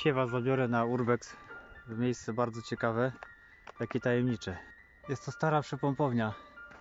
Dzisiaj Was zabiorę na urbex w miejsce bardzo ciekawe, takie tajemnicze. Jest to stara przepompownia.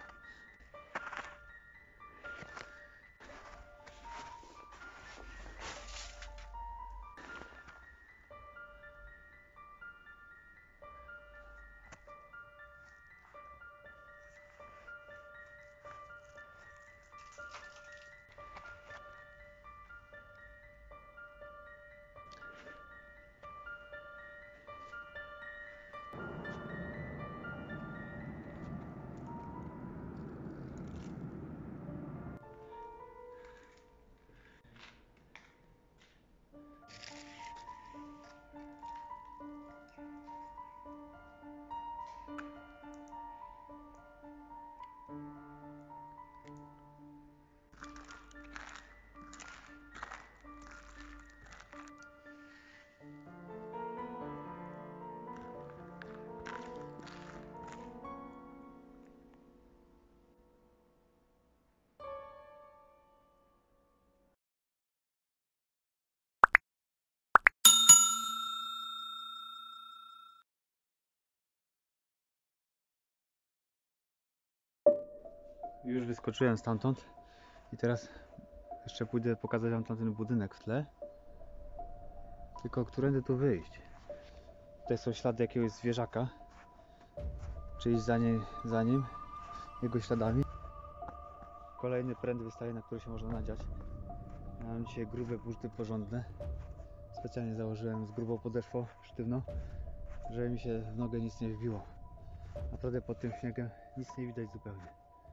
Już wyskoczyłem stamtąd i teraz jeszcze pójdę pokazać Wam tamten budynek w tle. Tylko którędy tu wyjść? Tutaj są ślady jakiegoś zwierzaka. Czy iść za nim, jego śladami. Kolejny pręt wystaje, na który się można nadziać. Mam dzisiaj grube buty porządne. Specjalnie założyłem z grubą podeszwą sztywną, żeby mi się w nogę nic nie wbiło. Naprawdę pod tym śniegiem nic nie widać zupełnie.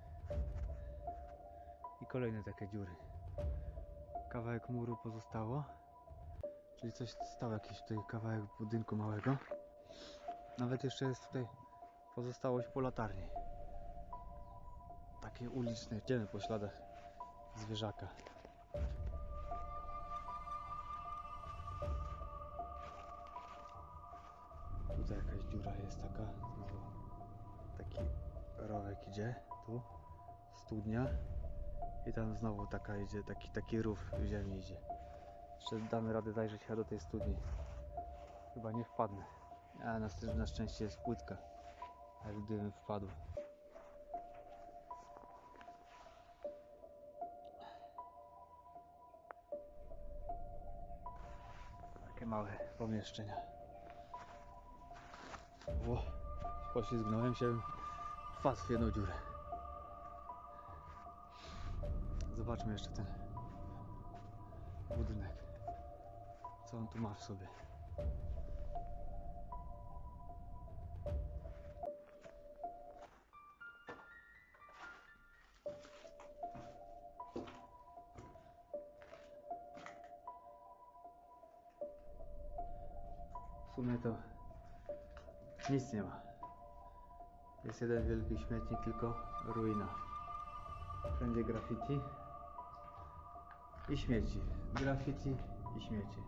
I kolejne takie dziury. Kawałek muru pozostało, czyli coś stał, jakiś tutaj kawałek budynku małego. Nawet jeszcze jest tutaj pozostałość po latarni, takiej ulicznej. Idziemy po śladach zwierzaka. Tutaj jakaś dziura jest taka, taki rowek idzie, tu studnia i tam znowu taka idzie, taki rów w ziemi idzie. Jeszcze damy radę zajrzeć do tej studni. Chyba nie wpadnę, a na szczęście jest płytka, aż gdybym wpadł. Takie małe pomieszczenia. O, poślizgnąłem się, wpadł w jedną dziurę. Zobaczmy jeszcze ten budynek. Co on tu ma w sobie? W sumie to nic nie ma. Jest jeden wielki śmietnik, tylko ruina. Wszędzie graffiti i śmieci. Graffiti i śmieci.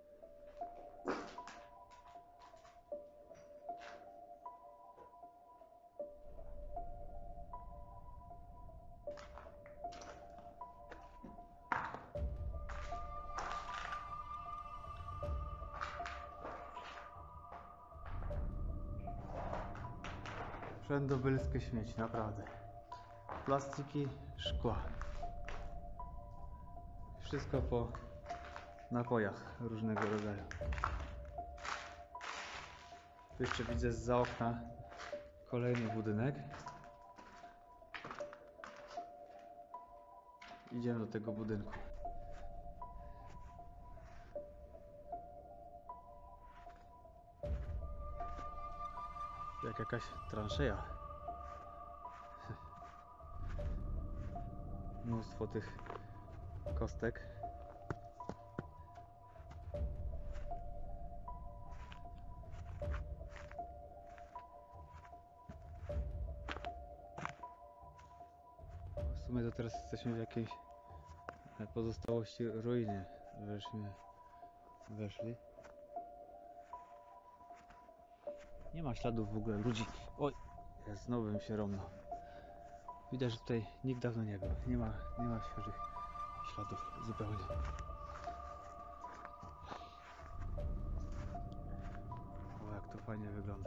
Wszędobylskie śmieci, naprawdę. Plastiki, szkła. Wszystko po napojach różnego rodzaju. Tu jeszcze widzę zza okna kolejny budynek. Idziemy do tego budynku. Jak jakaś transzeja. Mnóstwo tych kostek. W sumie to teraz jesteśmy w jakiejś pozostałości ruinie. Weszli. Nie ma śladów w ogóle ludzi. Oj, znowu bym się romnął. Widać, że tutaj nikt dawno nie był. Nie ma świeżych śladów zupełnie. to fajnie wygląda.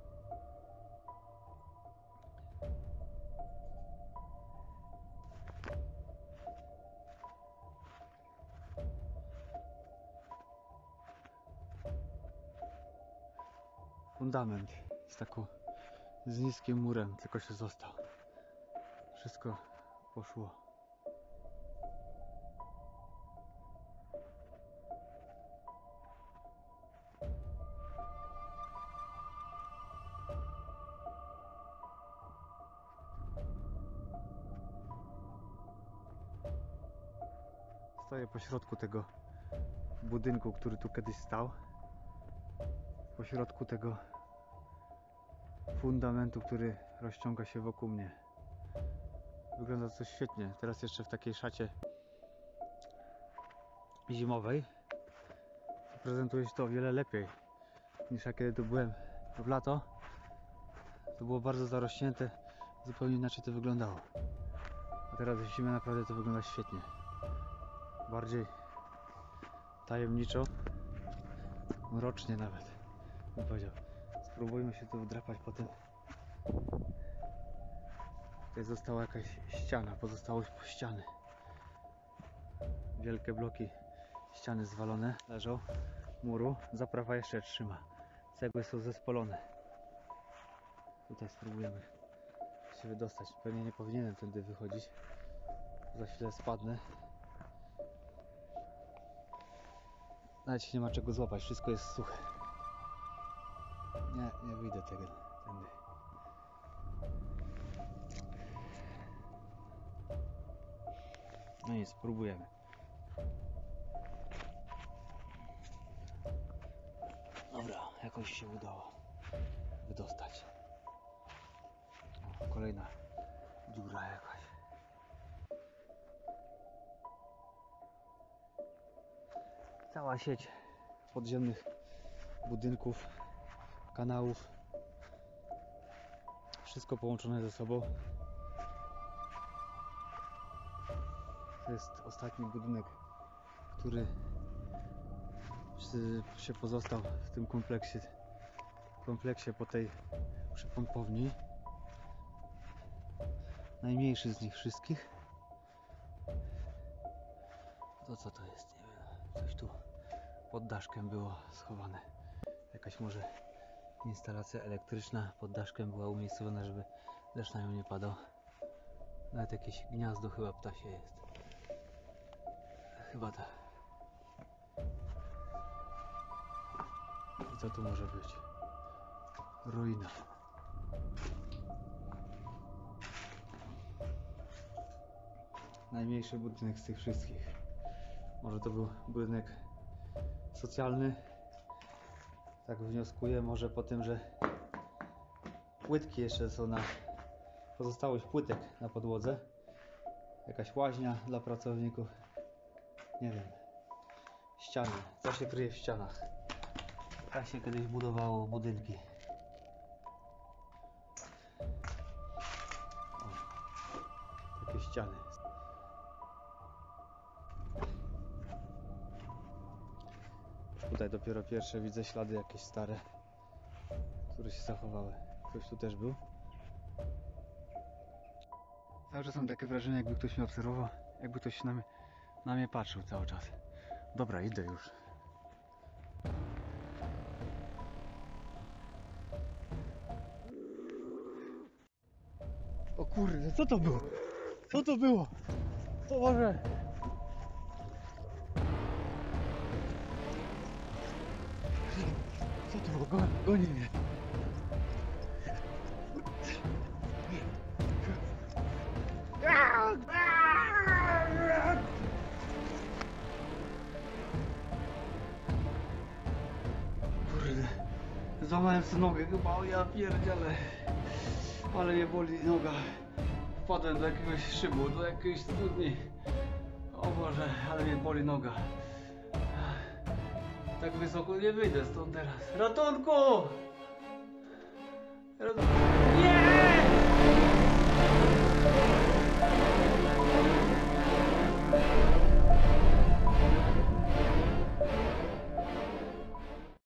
Fundament z niskim murem, tylko się został. Wszystko poszło. Stoję po środku tego budynku, który tu kiedyś stał. Po środku tego fundamentu, który rozciąga się wokół mnie. Wygląda to świetnie. Teraz jeszcze w takiej szacie zimowej prezentuje się to o wiele lepiej niż ja kiedy tu byłem w lato. To było bardzo zarośnięte, zupełnie inaczej to wyglądało. A teraz w zimę naprawdę to wygląda świetnie. Bardziej tajemniczo, mrocznie nawet bym powiedział. Spróbujmy się tu wdrapać potem. Tutaj została jakaś ściana, pozostałość po ściany. Wielkie bloki ściany zwalone leżą, muru, zaprawa jeszcze trzyma. Cegły są zespolone. Tutaj spróbujemy się wydostać. Pewnie nie powinienem tędy wychodzić. Za chwilę spadnę. Nawet się nie ma czego złapać, wszystko jest suche. Nie wyjdę tędy. No nic, spróbujemy. Dobra, jakoś się udało wydostać. O, kolejna dziura jakaś. Cała sieć podziemnych budynków, kanałów. Wszystko połączone ze sobą. To jest ostatni budynek, który się pozostał w tym kompleksie po tej przypompowni. Najmniejszy z nich wszystkich. To co to jest? Nie wiem. Coś tu pod daszkiem było schowane. Jakaś może instalacja elektryczna pod daszkiem była umiejscowiona, żeby deszcz na nią nie padał. Nawet jakieś gniazdo chyba ptasie jest. Chyba tak. I co tu może być? Ruina. Najmniejszy budynek z tych wszystkich. Może to był budynek socjalny. Tak wnioskuję. Może po tym, że płytki jeszcze są na pozostałość płytek na podłodze. Jakaś łaźnia dla pracowników. Nie wiem. Ściany. Co się kryje w ścianach? Tak się kiedyś budowało budynki. O, takie ściany. Tutaj dopiero pierwsze widzę ślady jakieś stare, które się zachowały. Ktoś tu też był. Cały czas mam takie wrażenie, jakby ktoś mnie obserwował, jakby ktoś na mnie patrzył cały czas. Dobra, idę już. O kurde, co to było? Co to było? O Boże! Co to było? Goni mnie. Kurde, złamałem sobie nogę chyba, o ja pierdzielę. Ale mnie boli noga. Wpadłem do jakiegoś szybu, do jakiejś studni. O Boże, ale mnie boli noga. Tak wysoko nie wyjdę stąd teraz. Ratunku! Ratunku!